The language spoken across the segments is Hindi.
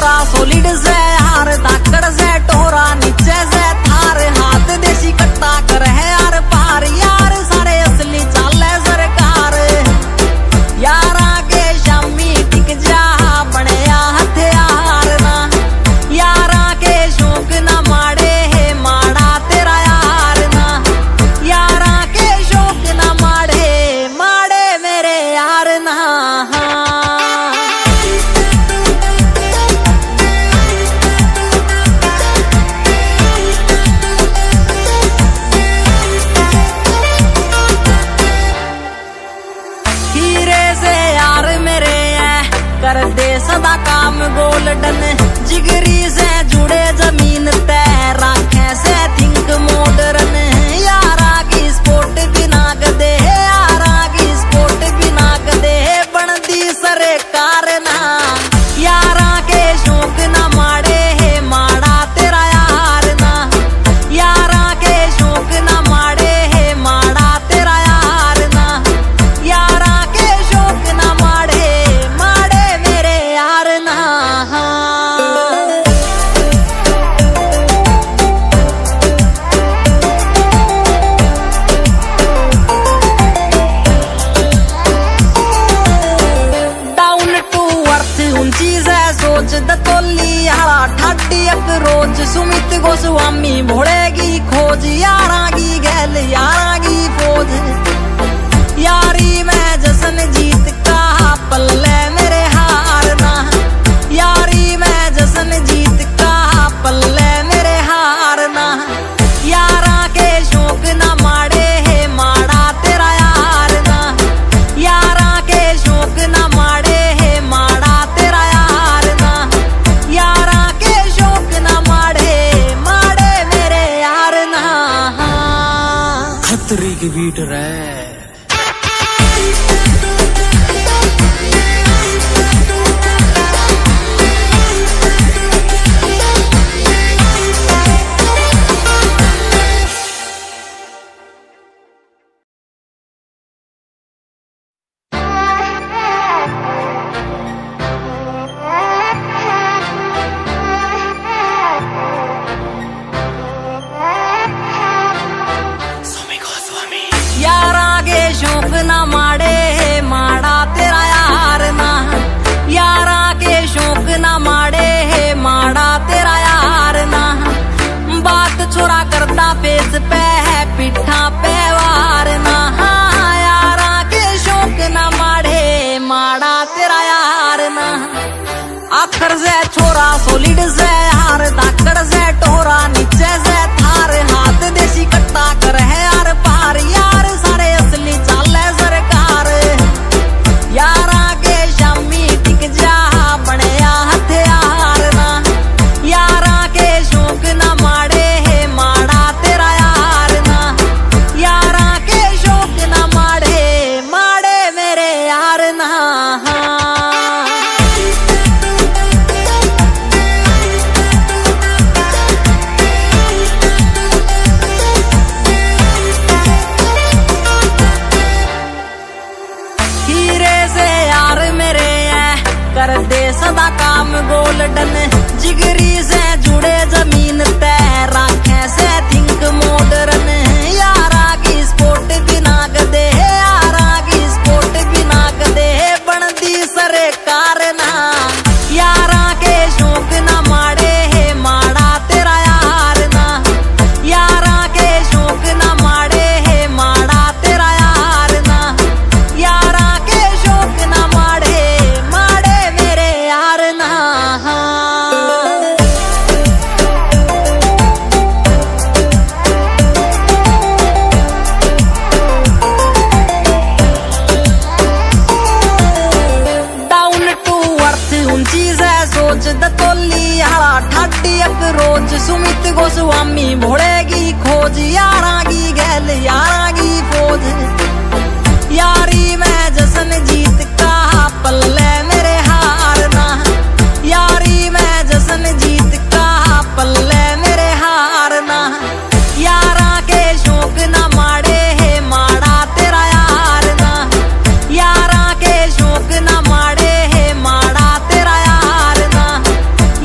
छोरा सॉलिड से हार धाकड़ से टोरा नीचे से थार हाथ देसी कट्टा कर है यार पार यार सारे असली चाले सरकार यारा के शामी टिक जा बनया हथियार ना यारा के शौक ना माड़े है माड़ा तेरा यार ना यारा के शौक ना माड़े माड़े मेरे यार ना कर दे सदा काम गोल्डन जिगरी से जुड़े जमीन तय राखे से थिंक मॉडर्न यारा की स्पोर्ट बिना गदे यारा की स्पोर्ट बिना गदे बनती सरकार ना यारा के शौक ना माड़े है माड़ा तेरा यार ना यारा के शौक ना माड़े है माड़ा तेरा यार ना यारा के शौक ना माड़े दतोली हरा ठाटी एक रोज सुमित गोस्वामी भोड़ेगी खोज यारा की गैल यारा की फौज यारी में जसन जीत का पल्ले मेरे हार ना यारी में जसन जीत का पल्ले मेरे हार ना यारा के शौक ना माड़े है माड़ा तेरा यार ना यारा के शौक ना माड़े है माड़ा तेरा यार ना यारा के शौक ना माड़े माड़े मेरे यार ना खतरे की बीट रे यारा के शौक ना माड़े है माड़ा तेरा यार ना यारा के शौक ना माड़े है माड़ा तेरा यार ना बात छोरा करता फेस पे है पिठा पे वार ना यारा के शौक ना माड़े माड़ा तेरा यार ना आखर से छोरा सॉलिड से हार धाकड़ से टोरा नीचे से थार हाथ देसी कट्टा कर है यार पार यार सारे असली चाले सरकार यारा के शामी टिक जा बनया हथियार ना यारा के शौक ना माड़े है माड़ा तेरा यार ना यारा के शौक ना माड़े माड़े मेरे यार ना कर दे सदा काम गोल्डन जिगरी से जुड़े जमीन तय राखे से थिंक मॉडर्न यारा की स्पोर्ट बिना गदे यारा की स्पोर्ट बिना गदे बनती सरकार ना यारा के शौक ना माड़े है माड़ा तेरा यार ना यारा के शौक ना माड़े है माड़ा तेरा यार ना यारा के शौक ना माड़े माड़े मेरे यार ना डाउन टू अर्थ ऊंची से सोच दतोली हरा ठाटी एक रोज सुमित गोस्वामी भोड़ेगी खोज यारा की गैल यारा की फौज यारी में जसन जीत का पल्ले मेरे हार ना यारी में जसन जीत का पल्ले मेरे हार ना यारा के शौक ना माड़े है माड़ा तेरा यार ना यारा के शौक ना माड़े है माड़ा तेरा यार ना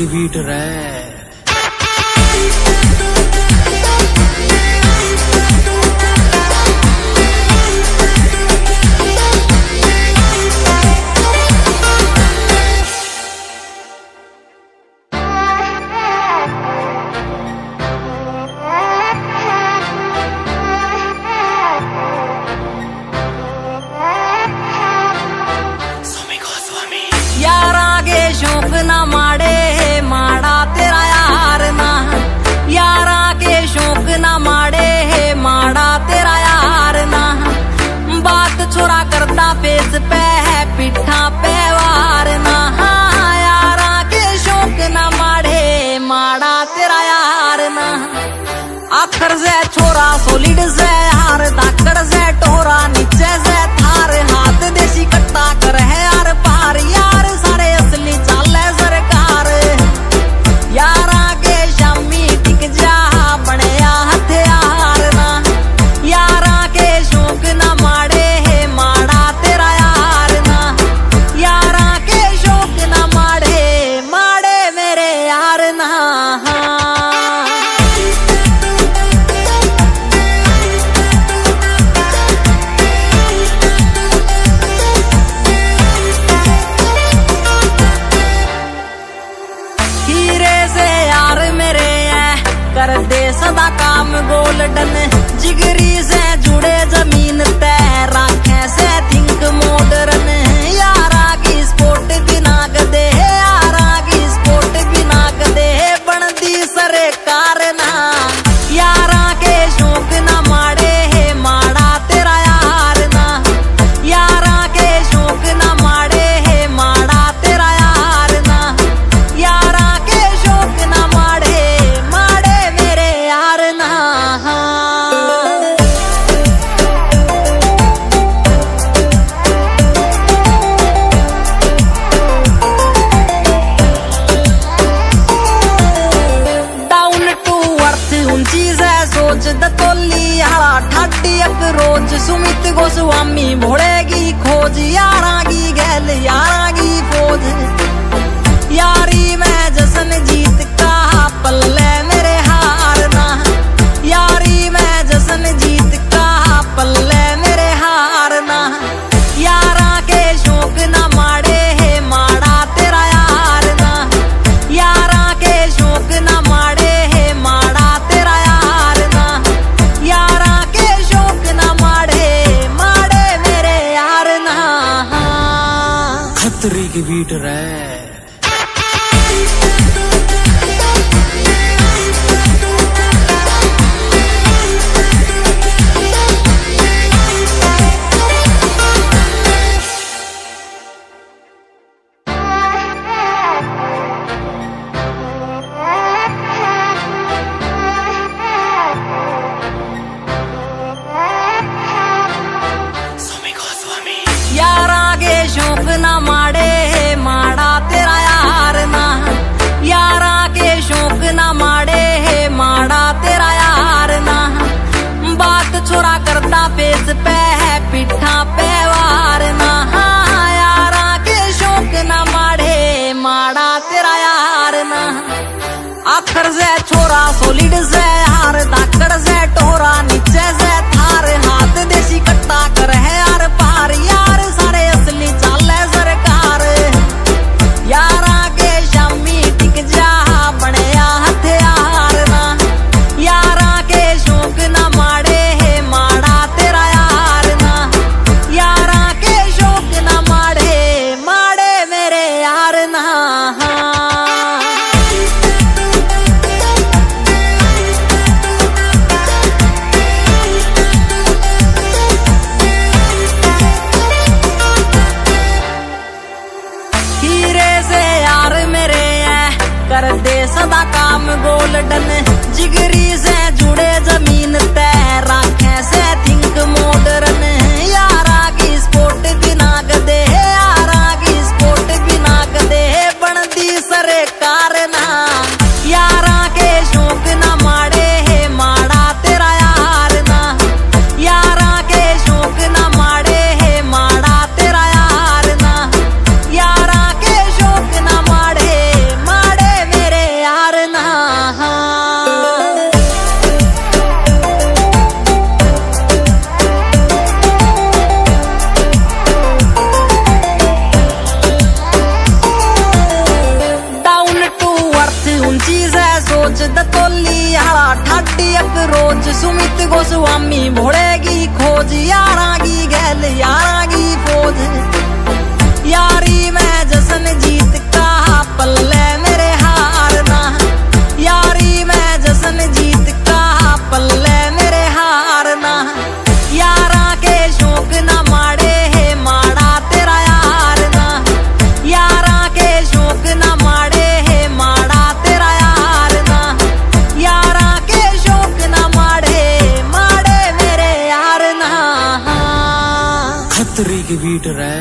की बीट रे। यारा के शौक ना माड़े माड़ा तेरा यार ना, यारा के शौक ना माड़े माड़ा तेरा यार ना। बात छोरा करता पेस पे है पिठा पे वार ना, यारा के शौक ना माड़े माड़ा तेरा यार ना। आखर से छोरा सोलिड से हार धाकड़ से टोरा नीचे से थार, हाथ देसी कट्टा कर है यार पार, यार सारे असली चाले सरकार। यारा के शामी टिक जा बनया हथियार ना, यारा के शौक ना माड़े माड़ा तेरा यार ना, यारा के शौक ना माड़े माड़े मेरे यार ना। कर दे सदा काम गोल्डन, जिगरी से जुड़े जमीन तय राखे से थिंक मॉडर्न। यारा की स्पोर्ट बिना गदे, यारा की स्पोर्ट बिना गदे बनती सरकार ना। यारा के शौक ना माड़े माड़ा तेरा यार ना, यारा के शौक ना माड़े माड़ा तेरा यार ना, यारा के शौक ना माड़े यार ना। डाउन टू अर्थ ऊंची से सोच दतोली हरा ठाडी एक रोज, सुमित गोस्वामी भोड़ेगी खोज, यारा की गैल यारा की फौज। यारी में जश्न जीत का पल्ले मेरे हार ना, यारी में जश्न जीत का पल्ले मेरे हार ना। यारा के शौक ना माड़े माड़ा तेरा यार ना, यारा के शौक ना माड़े माड़ा तेरा यार ना, यारा के शौक ना माड़े माड़े मेरे यार ना। खतरी की बीट रे। यारा के शौक ना माड़े माड़ा तेरा यार ना, यारा के शौक ना माड़े माड़ा तेरा यार ना। बात छोरा करता पेस पे है पिठा पे वार ना, यारा के शौक ना माड़े माड़ा तेरा यार ना। आखर से छोरा सोलिड से हार धाकड़ से टोरा नीचे से थार, हाथ देसी कट्टा कर है यार पार, यार सारे असली चाले सरकार। यारा के शामी टिक जा बनया हथियार ना, यारा के शौक ना माड़े माड़ा तेरा यार ना, यारा के शौक ना माड़े माड़े मेरे यार ना। कर दे सदा काम गोल्डन, जिगरी से जुड़े जमीन तय राखे से थिंक मॉडर्न। यारा की स्पोर्ट बिना गदे, यारा की स्पोर्ट बिना गदे बनती सरकार ना। यारा के शौक ना माड़े माड़ा तेरा यार ना, यारा के शौक ना माड़े माड़ा तेरा यार ना, यारा के शौक ना माड़े माड़े चीज है सोच दतोली आला ठाडी एक रोज सुमित गोस्वामी भोड़ेगी खोज यारा की गैल यारा की फौज यारी में जसन जीत का पल्ले मेरे हारना यारी में जसन जीत का पल्ले मेरे हारना यारा के शौक ना माड़े है माड़ा तेरा यारना यारा के शौक ना माड़े है माड़ा तेरा यारना यारा के शौक ना माड़े माड़े मेरे यारना खतरी की बीट रे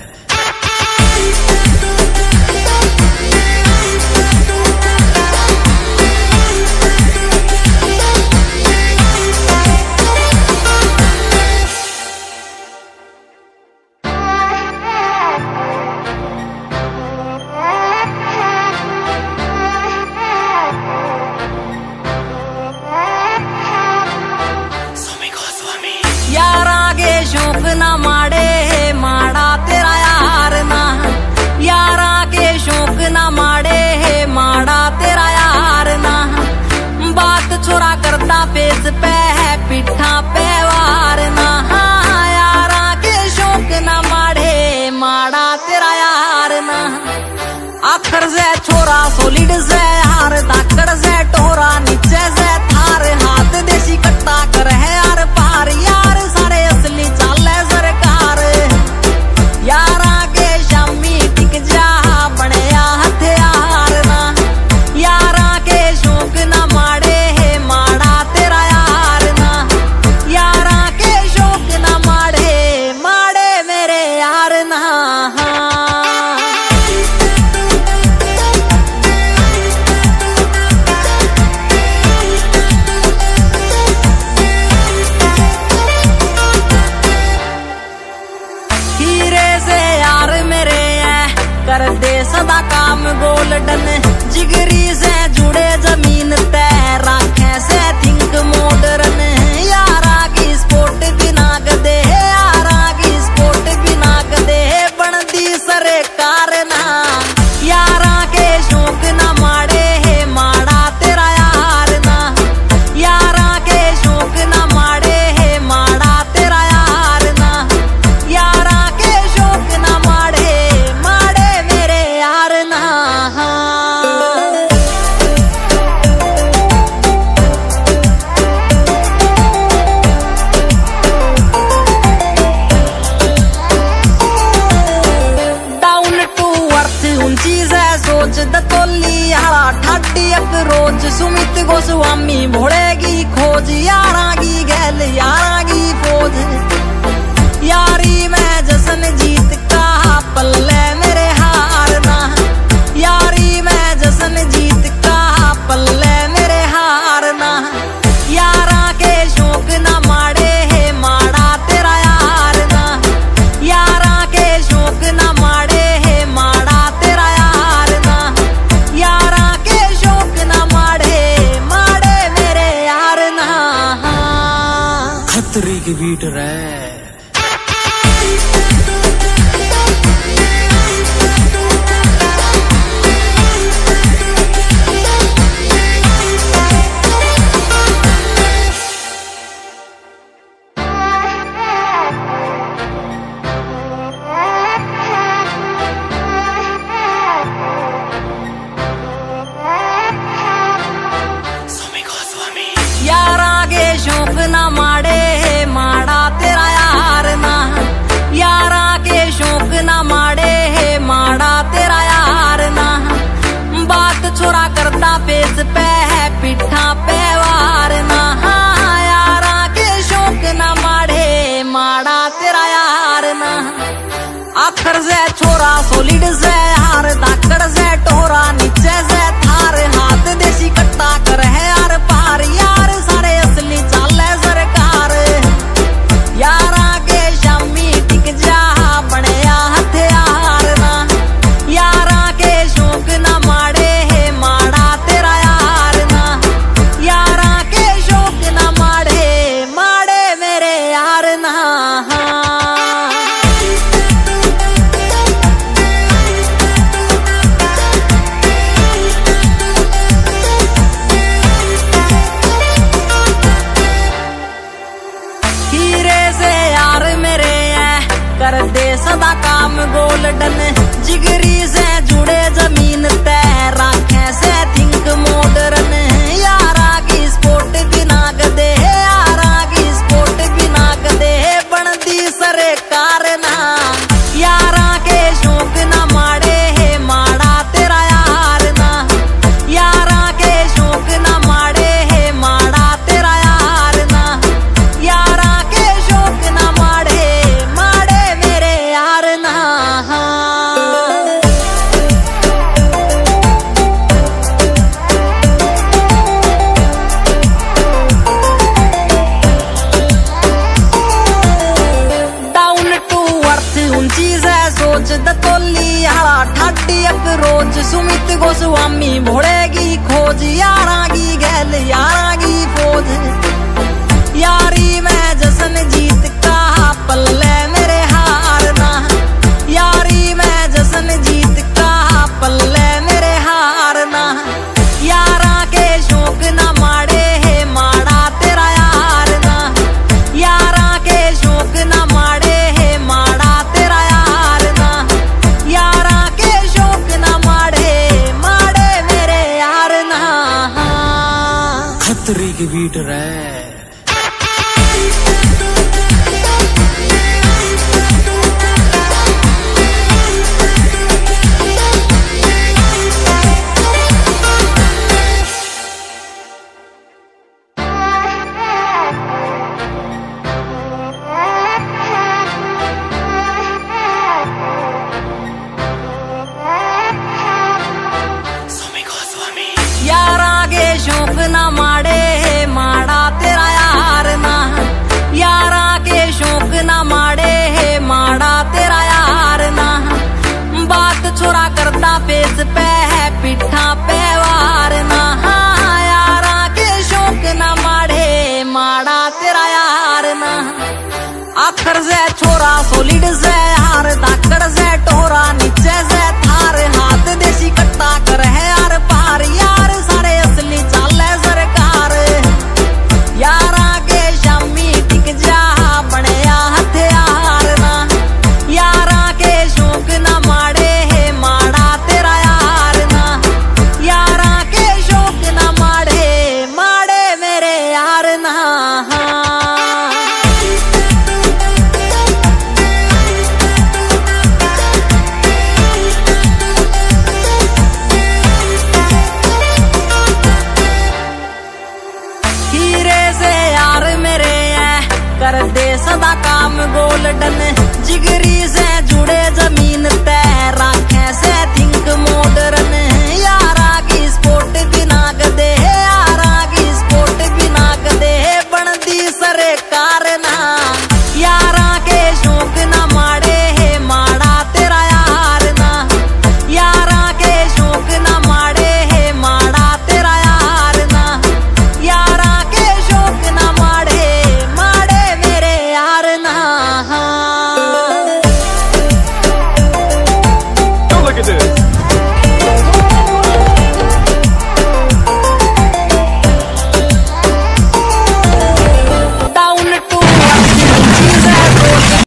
यारा के शौक ना माड़े माड़ा तेरा यारना यारा के शौक ना माड़े माड़ा तेरा यारना बात छोरा करता फेस पे है पिठा पे वारना यारा के शौक ना माड़े माड़ा तेरा यारना आखर से छोरा सोलिड से हार धाकड़ से टोरा नीचे से थार हाथ देसी कट्टा कर है यार पार यार सारे असली चाले सरकार यारा के शामी टिक जा बनया हथियार ना यारा के शौक ना माड़े माड़ा तेरा यार ना यारा के शौक ना माड़े माड़े मेरे यार ना कर दे सदा काम गोल्डन जिगरी से जुड़े जमीन तय राखे से थिंक मॉडर्न यारा की स्पोर्ट बिना गदे यारा की स्पोर्ट बिना गदे बनती सरकार ना यारा के शौक ना माड़े माड़ा तेरा यार ना यारा के शौक ना माड़े माड़ा तेरा यार ना यारा के शौक ना माड़े सोच दतोली आला ठाडी एक रोज सुमित गोस्वामी भोड़ेगी खोज यारा की गैल यारा की फौज यारी में जसन जीत का पल्ले मेरे हारना यारी में जसन जीत का पल्ले मेरे हारना यारा के शौक ना माड़े माड़ा तेरा यारना यारा के शौक ना माड़े माड़ा तेरा यारा के शौक ना माड़े माड़े मेरे यारना खतरी की बीट रे यारा के शौक ना माड़े माड़ा तेरा यारना यारा के शौक ना माड़े माड़ा तेरा यारना बात छोरा करता फेस पे है पिठा पे वारना यारा के शौक ना माड़े माड़ा तेरा यारना आखर से छोरा सोलिड से हार धाकड़ से टोरा नीचे से थार हाथ देसी कट्टा कर है यार पार यार सारे असली चाले सरकार यारा के शामी टिक जा बनया हथियार ना यारा के शौक ना माड़े माड़ा तेरा यार ना यारा के शौक ना माड़े माड़े मेरे यार ना तरी की बीट रे। यारा के शौक ना माड़े माड़ा तेरा यार ना, यारा के शौक ना माड़े माड़ा तेरा यार ना। बात छोरा करता फेस पे है पिठा पे वार ना, यारा के शौक ना माड़े माड़ा तेरा यार ना। आखर से छोरा सोलिड से हार दाकड़ से टोरा नीचे से थार, हाथ देसी कट्टा कर है यार पार, यार सारे असली चाले सरकार। यारा के शामी टिक जा बने हथियार ना, यारा के शौक ना माड़े माड़ा तेरा यार ना, यारा के शौक ना माड़े माड़े मेरे यार ना। कर दे सदा काम गोल्डन, जिगरी से जुड़े जमीन ते